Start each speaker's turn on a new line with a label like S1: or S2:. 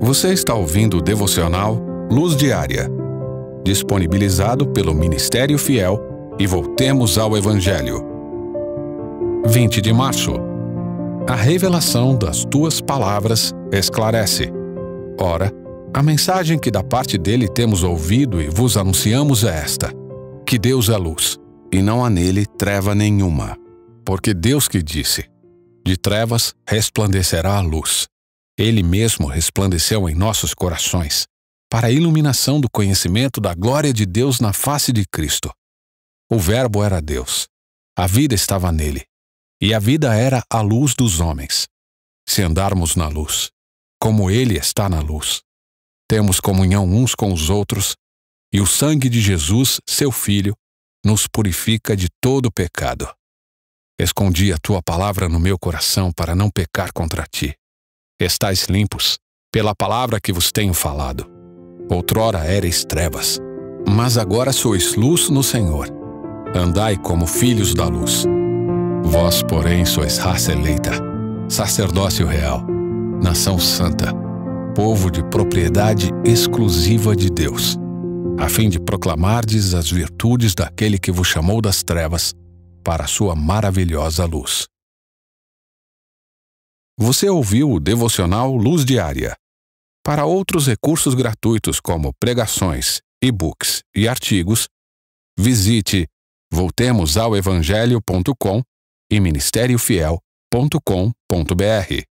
S1: Você está ouvindo o devocional Luz Diária, disponibilizado pelo Ministério Fiel e Voltemos ao Evangelho. 20 de março. A revelação das tuas palavras esclarece. Ora, a mensagem que da parte dele temos ouvido e vos anunciamos é esta: que Deus é luz, e não há nele treva nenhuma. Porque Deus que disse: de trevas resplandecerá a luz. Ele mesmo resplandeceu em nossos corações, para a iluminação do conhecimento da glória de Deus na face de Cristo. O Verbo era Deus. A vida estava nele, e a vida era a luz dos homens. Se andarmos na luz, como ele está na luz, temos comunhão uns com os outros, e o sangue de Jesus, seu Filho, nos purifica de todo pecado. Escondi a tua palavra no meu coração para não pecar contra ti. Estais limpos pela palavra que vos tenho falado. Outrora éreis trevas, mas agora sois luz no Senhor. Andai como filhos da luz. Vós, porém, sois raça eleita, sacerdócio real, nação santa, povo de propriedade exclusiva de Deus, a fim de proclamardes as virtudes daquele que vos chamou das trevas para a sua maravilhosa luz. Você ouviu o devocional Luz Diária. Para outros recursos gratuitos como pregações, e-books e artigos, visite voltemosaoevangelho.com e ministériofiel.com.br.